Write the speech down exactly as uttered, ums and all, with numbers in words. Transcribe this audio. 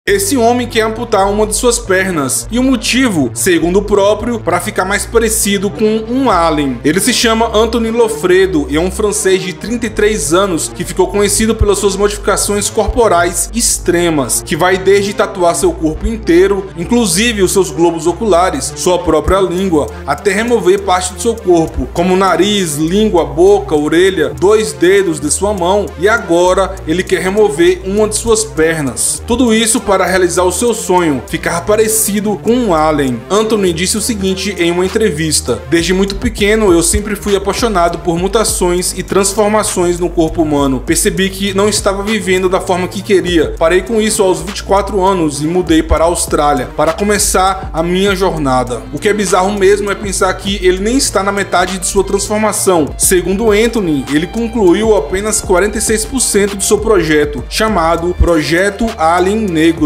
Esse homem quer amputar uma de suas pernas, e o motivo, segundo o próprio, para ficar mais parecido com um alien. Ele se chama Anthony Lofredo e é um francês de trinta e três anos que ficou conhecido pelas suas modificações corporais extremas, que vai desde tatuar seu corpo inteiro, inclusive os seus globos oculares, sua própria língua, até remover parte do seu corpo, como nariz, língua, boca, orelha, dois dedos de sua mão, e agora ele quer remover uma de suas pernas. Tudo isso para realizar o seu sonho, ficar parecido com um alien. Anthony disse o seguinte em uma entrevista: "Desde muito pequeno eu sempre fui apaixonado por mutações e transformações no corpo humano. Percebi que não estava vivendo da forma que queria. Parei com isso aos vinte e quatro anos e mudei para a Austrália para começar a minha jornada." O que é bizarro mesmo é pensar que ele nem está na metade de sua transformação. Segundo Anthony, ele concluiu apenas quarenta e seis por cento do seu projeto, chamado Projeto Alien Negro.